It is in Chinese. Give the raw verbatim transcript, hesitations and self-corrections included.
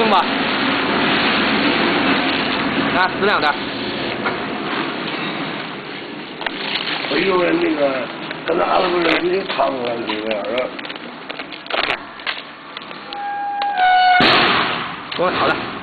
行吧？来，适量点。 我有人那个跟哪个人给你唱了这个样儿。 我好了。